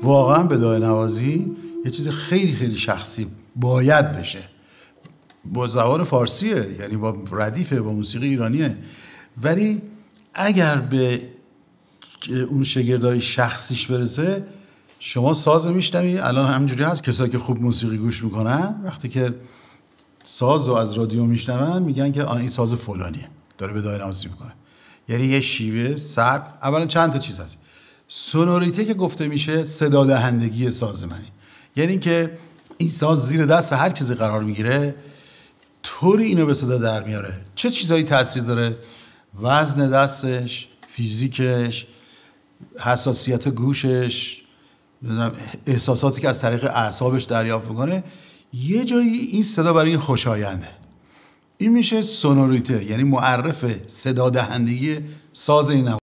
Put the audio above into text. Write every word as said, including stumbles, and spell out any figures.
واقعا بدایه نوازی یه چیز خیلی خیلی شخصی باید بشه، با زبان فارسیه، یعنی با ردیفه، با موسیقی ایرانیه، ولی اگر به اون شگردهای شخصیش برسه، شما ساز میشنوی. الان همینجوری هست کسایی که خوب موسیقی گوش میکنن وقتی که ساز رو از رادیو میشنون میگن که آن این ساز فلانیه داره بدایه نوازی میکنه، یعنی یه شیوه سبک. اولا چند تا چیز هست. سونوریته که گفته میشه صدا دهندگی ساز منی، یعنی که این ساز زیر دست هر کسی قرار میگیره طوری اینو به صدا در میاره. چه چیزایی تاثیر داره؟ وزن دستش، فیزیکش، حساسیت گوشش، احساساتی که از طریق اعصابش دریافت میکنه. یه جایی این صدا برای این خوشاینده. این میشه سونوریته، یعنی معرف صدا دهندگی ساز این